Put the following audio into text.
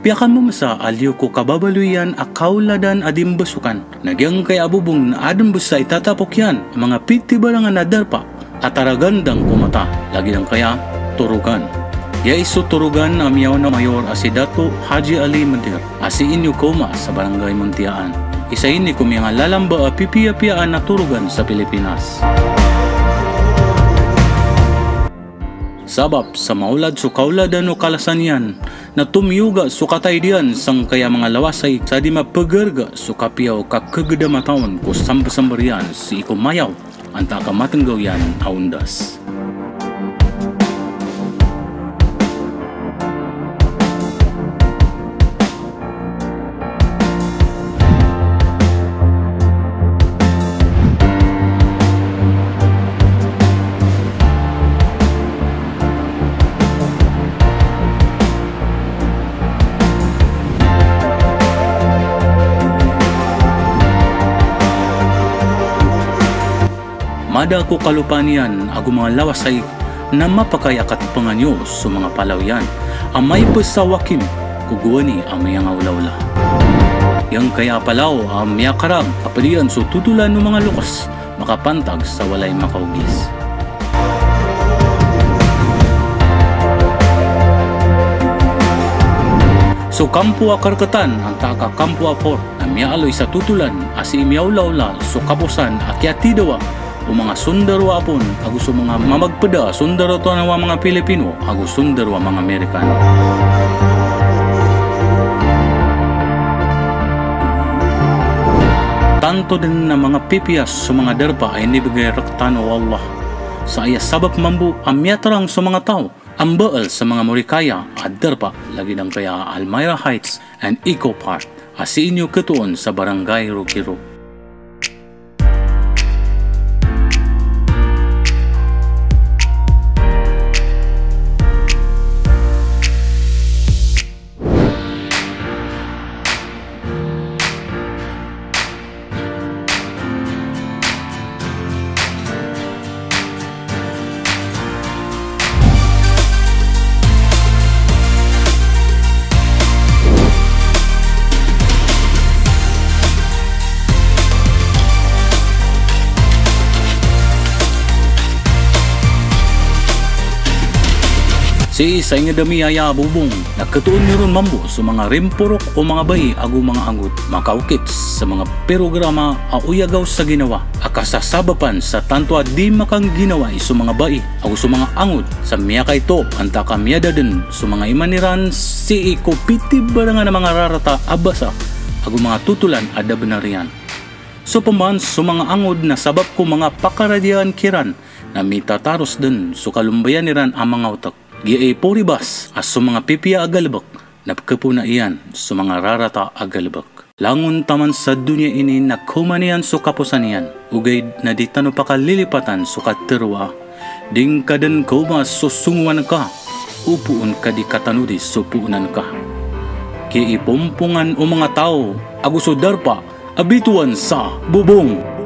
Piyakan mo masa aliw ko kababaluyan akauladan adim basukan. Nagyang kay Bubong na adam basa itatapok yan ang mga pitibarangan na darpa at aragandang kumata. Lagi lang kaya Torogan. Ya iso Torogan na miyaw na mayor asidato Haji Ali Mandir. Asi inyo koma sa barangay Muntiaan. Isa ini kung mga lalamba a pipiya-piyaan na Torogan sa Pilipinas. Sabab sa maulad so kauladan o kalasan yan na tumiyuga so katay diyan sang kaya mga lawasay sa di mapagarga so kapiyaw kakagdamataon ko sambasambar yan si ikumayaw ang takamatanggaw yan aundas. Mada ko kalupanian ago mga lawasay na mapakayakat panganyo sa mga Palao yan. Ang may pasawakim kuguani ang mayang awlawla. Yang kaya Palao ang Miyakarang kapalian so tutulan ng mga lukas makapantag sa walay makaugis. So kampo akarkatan ang taka kampo apor na miyaaloy sa tutulan asi miyawlawla so kapusan akyati dawa o mga sundarwa apon agus mga mamagpada sundarwa to ng mga Pilipino agus sundarwa mga Amerikano. Tanto din na mga pipiyas sa mga darpa ay nibigay raktan o Allah sa iya sabab mambu ang miyatarang sa mga tao ang baal sa mga Morikaya at darpa lagi ng kaya Almira Heights and Eco Park asi inyo katuon sa barangay Rukiro. Si sa inyo dami aya Bubong, nagkatuon nyo ron mambo sa mga rimpurok o mga bayi ago mga angot, makaukit sa mga programa a uyagaw sa ginawa. Akasasabapan sa tanto at di makang ginawa iso mga bayi ago sa mga angot sa miyakay to anta kamyada din sa mga imaniran si ikopiti barangan ng mga rarata abasa ago mga tutulan ada benarian. So pamban sa mga angod na sabab ko mga pakaradian kiran na mitataros din so kalumbayan niran ang mga utak. Giay poribas as sa mga pipiya agalbak na kapuna iyan sa mga rarata agalbak. Langon taman sa dunya ini na kumanian so kapusan iyan. Ugay na di tano pakalilipatan so katerwa. Ding kadan kumas so sungwan ka. Upuun ka di katanudi so puunan ka. Kiipumpungan o mga tao aguso darpa abituan sa Bubong.